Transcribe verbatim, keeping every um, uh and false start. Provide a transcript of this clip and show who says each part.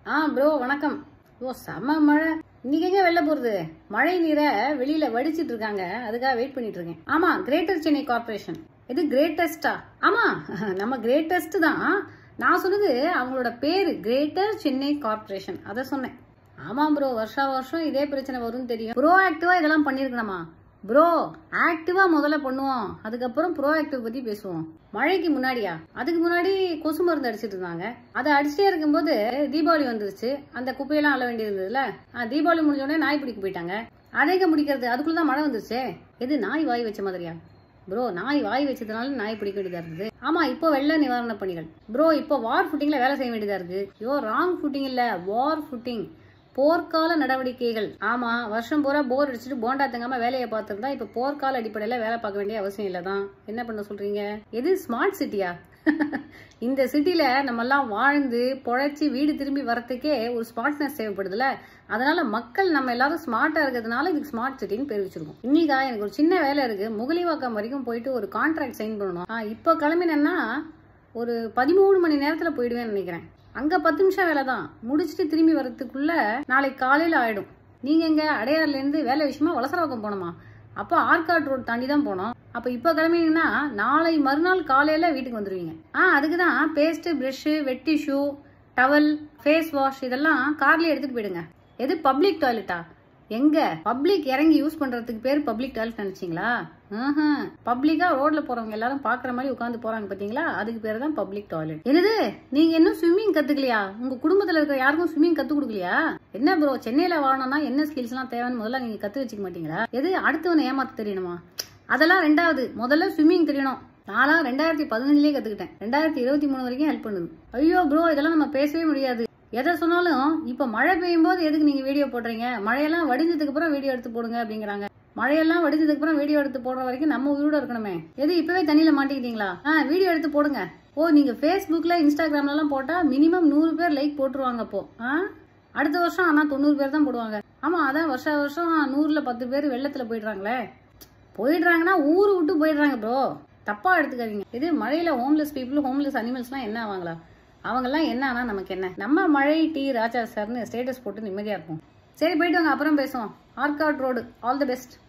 Speaker 1: ஆ bro வணக்கம். ஓ செம மழை. இன்னைக்கு எங்க வெளில போறது? மழை நீரை வெளியில வடிச்சிட்டு இருக்காங்க, அதுக்காக வெயிட் பண்ணிட்டு இருக்கேன். ஆமா, கிரேட்டர் சென்னை கார்பரேஷன். இது கிரேட்டஸ்டா? ஆமா, நம்ம கிரேட்டஸ்ட் தான். நான் சொன்னது அவங்களோட பேரு கிரேட்டர் சென்னை கார்பரேஷன், அத சொன்னேன். ஆமா ப்ரோ, வருஷா வருஷம் இதே பிரச்சனை வரும்னு தெரியும். ப்ரோ ஆக்டிவா இதெல்லாம் பண்ணிருக்கணுமா ப்ரோ? ஆக்டிவா முதல்ல பண்ணுவோம், அதுக்கப்புறம் ப்ரோ ஆக்டிவ் பத்தி பேசுவோம். மழைக்கு முன்னாடியா? அதுக்கு முன்னாடி கொசு மருந்து அடிச்சிட்டு இருந்தாங்க. அதை அடிச்சிட்டே இருக்கும்போது தீபாவளி வந்துருச்சு. அந்த குப்பையெல்லாம் அள்ள வேண்டியது இருந்ததுல. தீபாவளி முடிஞ்ச உடனே நாய் பிடிக்க போயிட்டாங்க. அதேங்க முடிக்கிறது, அதுக்குள்ளதான் மழை வந்துருச்சு. எது நாய் வாய் வச்ச மாதிரியா ப்ரோ? நாய் வாய் வச்சதுனால நாய் பிடிக்க வேண்டியதா இருக்குது. ஆமா, இப்போ வெள்ள நிவாரண பணிகள் ப்ரோ. இப்போ வார் ஃபுட்டிங்ல வேலை செய்ய வேண்டியதா இருக்கு. யோ ராங் ஃபுட்டிங் இல்ல, வார் ஃபுட்டிங், போர்க்கால நடவடிக்கைகள். ஆமா, வருஷம் பூரா போர் அடிச்சுட்டு போண்டா தங்காம வேலையை பார்த்துருந்தா இப்ப போர்க்கால அடிப்படையில வேலை பார்க்க வேண்டிய அவசியம் இல்லதான். என்ன பண்ண சொல்றீங்க? எது ஸ்மார்ட் சிட்டியா? இந்த சிட்டில நம்ம எல்லாம் வாழ்ந்து பொழைச்சி வீடு திரும்பி வரத்துக்கே ஒரு ஸ்மார்ட்னஸ் தேவைப்படுதுல. அதனால மக்கள் நம்ம எல்லாரும் ஸ்மார்ட்டா இருக்கிறதுனால இதுக்கு ஸ்மார்ட் சிட்டின்னு பேர் வச்சிருக்கோம். இன்னைக்கா எனக்கு ஒரு சின்ன வேலை இருக்கு, முகலிவாக்கம் வரைக்கும் போயிட்டு ஒரு கான்ட்ராக்ட் சைன் பண்ணணும். இப்ப கிளம்பினேன்னா ஒரு பதிமூணு மணி நேரத்துல போயிடுவேன்னு நினைக்கிறேன். அங்க பத்து நிமிஷம் வேலை தான், முடிச்சுட்டு திரும்பி வரதுக்குள்ள நாளைக்கு காலையில ஆயிடும். நீங்க எங்க அடையாறுல இருந்து வேலை விஷயமா வலசரவாக்கம் போனோமா? அப்போ ஆர்காட் ரோட் தாண்டி தான் போனோம். அப்ப இப்ப கிளம்பினீங்கன்னா நாளை மறுநாள் காலையில வீட்டுக்கு வந்துருவீங்க. ஆ அதுக்குதான் paste, brush, wet tissue, towel, face wash இதெல்லாம் கார்லயே எடுத்துட்டு போயிடுங்க. எது பப்ளிக் டாய்லெட்டா? எங்க பப்ளிக் இறங்கி யூஸ் பண்றதுக்கு பேர் பப்ளிக் டாய்லெட் நினைச்சீங்களா? பப்ளிக்கா ரோட்ல போறவங்க எல்லாரும் பாக்குற மாதிரி உட்காந்து போறாங்க பாத்தீங்களா, அதுக்கு பேர் தான் பப்ளிக் டாய்லெட். என்னது, நீங்க இன்னும் ஸ்விம்மிங் கத்துக்கலையா? உங்க குடும்பத்துல இருக்கிற யாருக்கும் ஸ்விம்மிங் கத்து கொடுக்கலையா? என்ன ப்ரோ, சென்னையில வாழணும்னா என்ன ஸ்கில்ஸ் எல்லாம் தேவைன்னு முதல்ல நீங்க கத்து வச்சுக்க மாட்டீங்களா? எது அடுத்தவனை ஏமாத்த தெரியணுமா? அதெல்லாம் ரெண்டாவது, முதல்ல ஸ்விம்மிங் தெரியணும். நானா ரெண்டாயிரத்தி பதினஞ்சுலயே கத்துக்கிட்டேன், ரெண்டாயிரத்தி இருபத்தி மூணு வரைக்கும் ஹெல்ப் பண்ணுது. ஐயோ ப்ரோ, இதெல்லாம் நம்ம பேசவே முடியாது. எதை சொன்னாலும் இப்ப மழை பெய்யும் போது எதுக்கு நீங்க வீடியோ போடுறீங்க? மழையெல்லாம் வடிஞ்சதுக்கு அப்புறம் வீடியோ எடுத்து போடுங்க அப்படிங்கிறாங்க. மழையெல்லாம் வடிஞ்சதுக்கு அப்புறம் வீடியோ எடுத்து போடுற வரைக்கும் நம்ம உயிரோட இருக்கணுமே. எது இப்பவே தண்ணியில மாட்டிக்கிட்டீங்களா? ஆஹ் வீடியோ எடுத்து போடுங்க. ஓ, நீங்க பேஸ்புக்ல இன்ஸ்டாகிராம்ல எல்லாம் போட்டா மினிமம் நூறு பேர் லைக் போட்டுருவாங்க. அப்போ ஆஹ் அடுத்த வருஷம் ஆனா தொண்ணூறு பேர் தான் போடுவாங்க. ஆமா, அதான் வருஷ வருஷம் நூறுல பத்து பேர் வெள்ளத்துல போயிடுறாங்களே. போயிடுறாங்கன்னா ஊரு விட்டு போயிடுறாங்க ப்ரோ, தப்பா எடுத்துக்காதீங்க. இது மழையில ஹோம்லெஸ் பீப்புள், ஹோம்லெஸ் அனிமல்ஸ் எல்லாம் என்ன ஆவாங்களா? அவங்க எல்லாம் என்ன ஆனா நமக்கு என்ன? நம்ம மழை டி ராஜா சார்னு ஸ்டேட்டஸ் போட்டு நிம்மதியா இருக்கும். சரி போயிட்டு வாங்க, அப்புறம் பேசுவோம். Arcot Road, all the best.